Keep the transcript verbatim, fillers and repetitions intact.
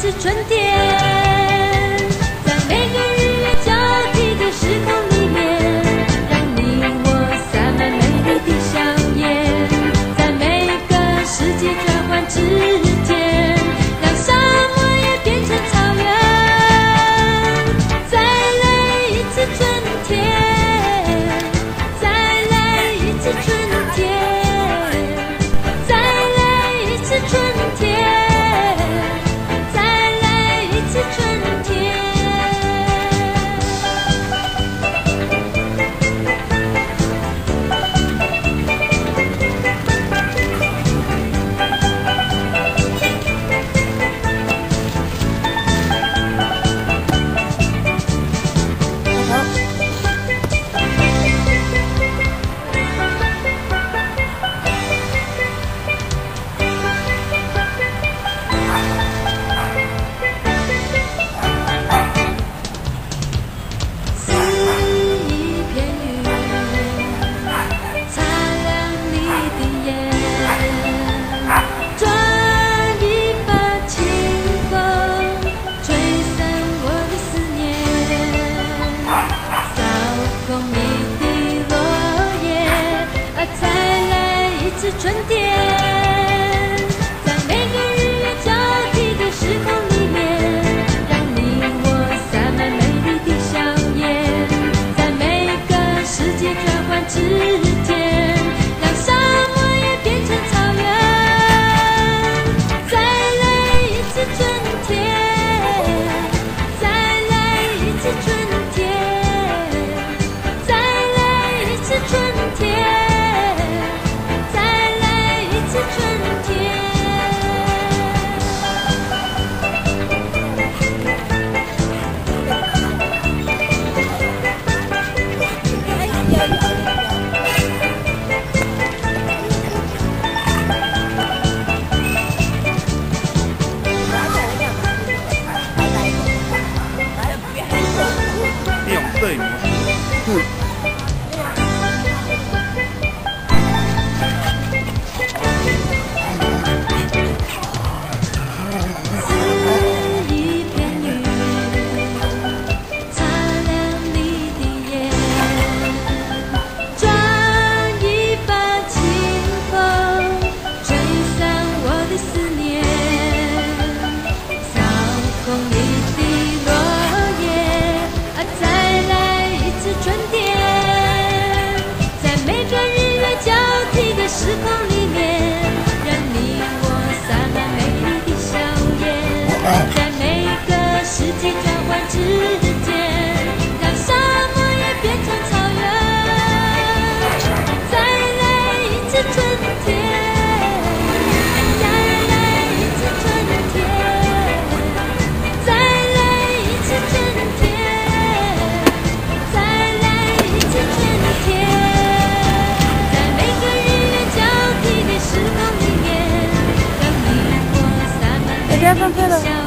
次春天，在每个日月交替的时空里面，让你我洒满美丽的笑颜，在每个四季转换之间，让沙漠也变成草原，再来一次春天，再来一次春天，再来一次春天。春天，在每个日月交替的时空里面，让你我洒满美丽的笑颜，在每个四季转换之间，让沙漠也变成草原，再来一次春天，再来一次春天，再来一次春天。 对吗？嗯。时空里面，让你我洒满美丽的笑颜，在每个四季转换之间，让沙漠也变成草原，再来一次春天，再来一次春天，再来一次春天，再来一次春天。 别放屁了。